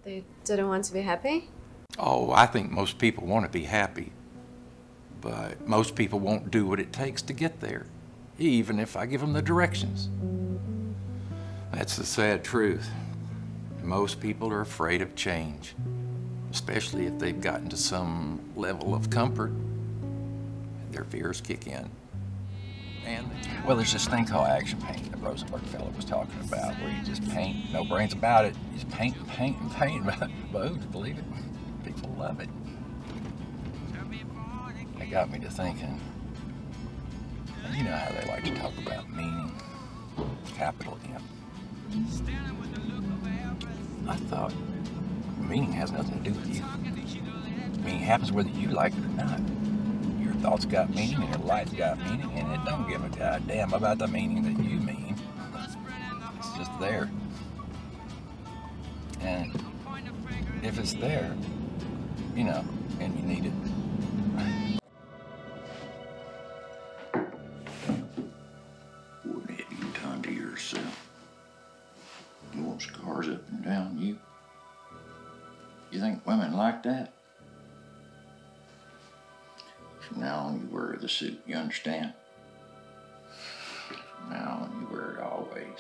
They didn't want to be happy? Oh, I think most people want to be happy, but most people won't do what it takes to get there, even if I give them the directions. That's the sad truth. Most people are afraid of change, especially if they've gotten to some level of comfort. Their fears kick in. Well, there's this thing called action painting that Rosenberg fellow was talking about, where you just paint, no brains about it. You just paint and paint and paint. But who'd believe it? People love it. It got me to thinking, you know how they like to talk about meaning, capital M. I thought meaning has nothing to do with you. Meaning happens whether you like it or not. Your thoughts got meaning and your life's got meaning, and it don't give a goddamn about the meaning that you mean. It's just there. And if it's there, you know, and you need it. Wouldn't it you done to yourself? You want scars up and down you? You think women like that? From now on, you wear the suit, you understand? From now on, you wear it always.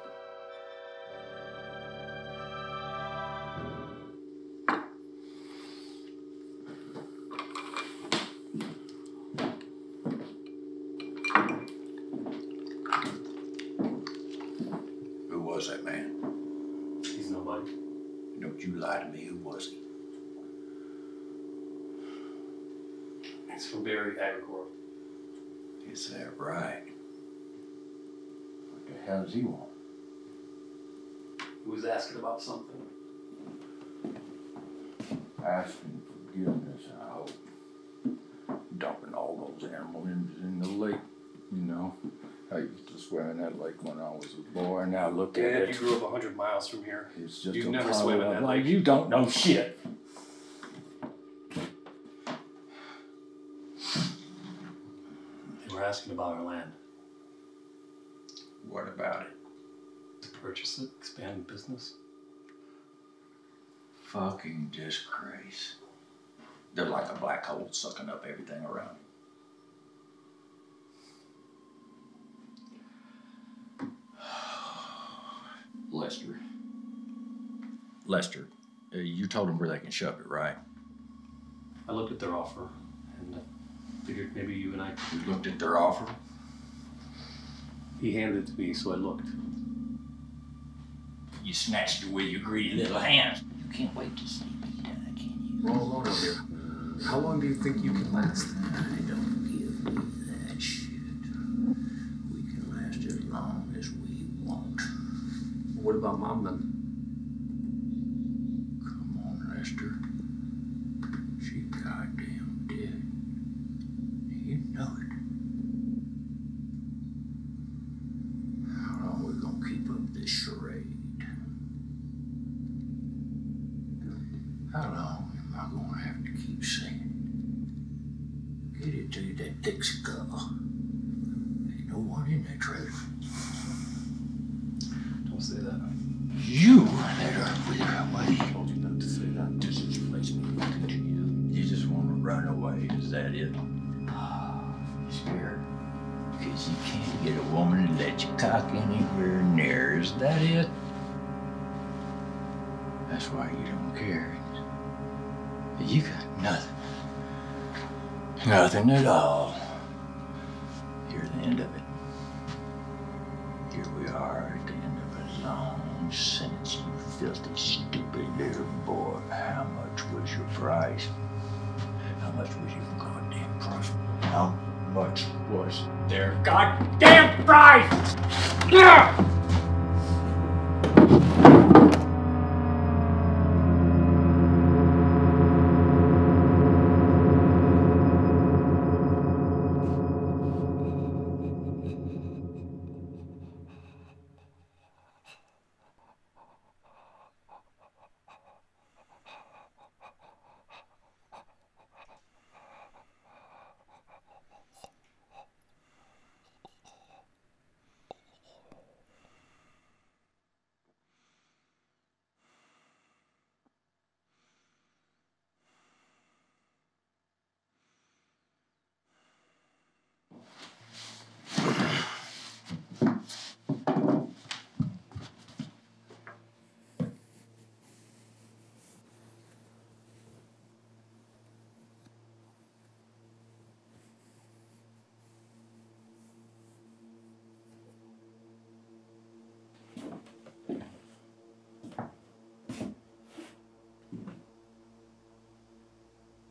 Who was that man? He's nobody. Don't you lie to me, who was he? He's from Barry Agricor. Is that right? What the hell does he want? He was asking about something. Asking forgiveness, I hope. Dumping all those animal images in the lake, you know. I used to swim in that lake when I was a boy. Now look at Dad, it. you grew up 100 miles from here. It's just You've a never pile swam in of- that like, lake. you don't know shit. They were asking about our land. What about it? To purchase it, expand business. Fucking disgrace. They're like a black hole sucking up everything around you. Lester, you told them where they can shove it, right? I looked at their offer and figured maybe you and I. You looked at their offer? He handed it to me, so I looked. You snatched it with your greedy little hands. You can't wait to see me die, can you? Well, hold on here. How long do you think you can last? I don't give me that shit. We can last as long as we want. What about Mom then? Come on, Lester. She goddamn dead. You know it. How long we gonna keep up this charade? How long am I gonna have to keep saying it? Get it to you, that thick skull. Ain't no one in that trailer. Don't say that. You let her wither away. I told you not to say that. This is place me looking to you. You just want to run away, is that it? You scared? Because you can't get a woman to let you cock anywhere near, is that it? That's why you don't care. You got nothing. Nothing at all. You're the end of it. Here we are at the end of a long sentence, you filthy, stupid little boy. How much was your price? How much was your goddamn price? How much was their goddamn price? Yeah!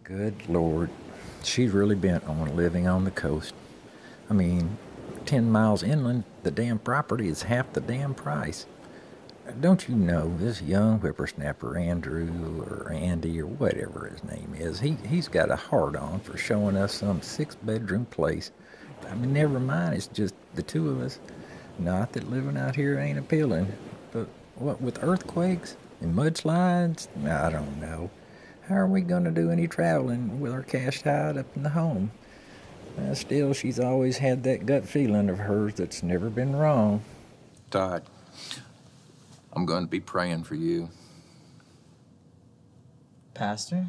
Good Lord. She's really bent on living on the coast. I mean, 10 miles inland, the damn property is half the damn price. Don't you know this young whippersnapper Andrew or Andy or whatever his name is, he's got a hard-on for showing us some 6-bedroom place. I mean, never mind, it's just the two of us. Not that living out here ain't appealing, but what with earthquakes and mudslides? I don't know. How are we going to do any traveling with our cash tied up in the home? Still, she's always had that gut feeling of hers that's never been wrong. Todd, I'm going to be praying for you. Pastor?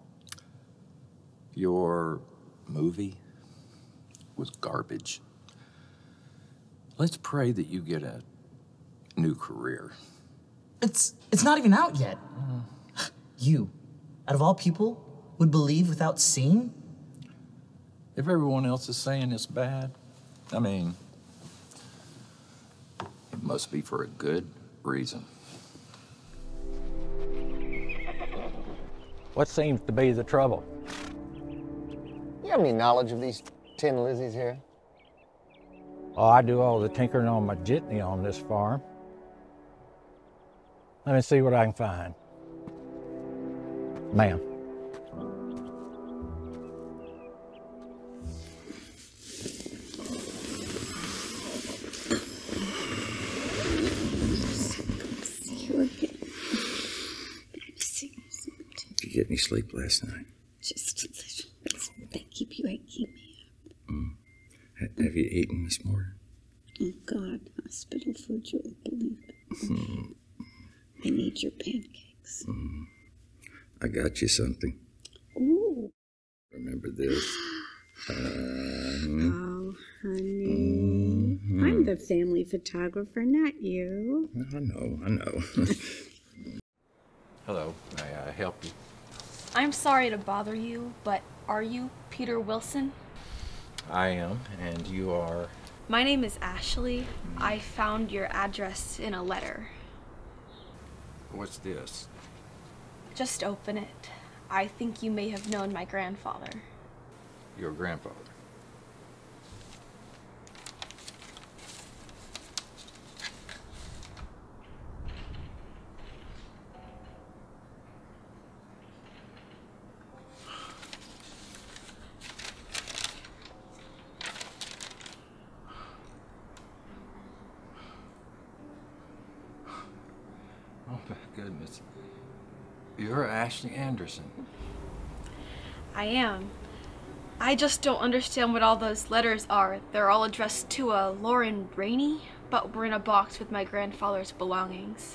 Your movie was garbage. Let's pray that you get a new career. It's not even out yet. You, out of all people, would believe without seeing? If everyone else is saying it's bad, I mean, it must be for a good reason. What seems to be the trouble? You have any knowledge of these 10 Lizzies here? Oh, I do all the tinkering on my jitney on this farm. Let me see what I can find. Ma'am. Did you get any sleep last night? Just a little. They keep you waking me up. Have you eaten this morning? Oh, God, hospital food, you won't believe it. I need your pancakes. I got you something. Ooh. Remember this? Oh, honey. I'm the family photographer, not you. I know. Hello, may I help you? I'm sorry to bother you, but are you Peter Wilson? I am, and you are? My name is Ashley. I found your address in a letter. What's this? Just open it. I think you may have known my grandfather. Your grandfather? Oh my goodness. You're Ashley Anderson. I am. I just don't understand what all those letters are. They're all addressed to a Lauren Rainey, but we're in a box with my grandfather's belongings.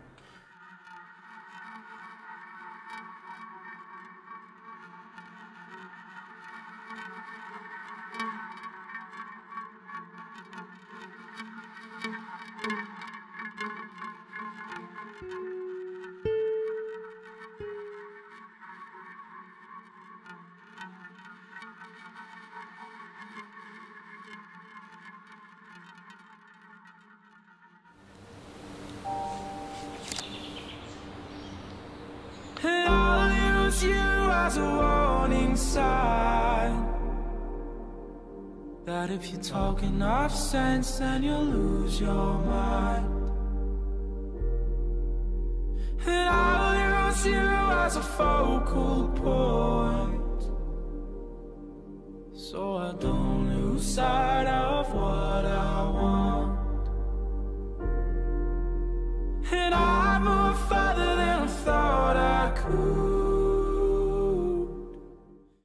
And I'll use you as a warning sign that if you talk enough sense, then you'll lose your mind. And I'll use you as a focal point, so I don't lose sight of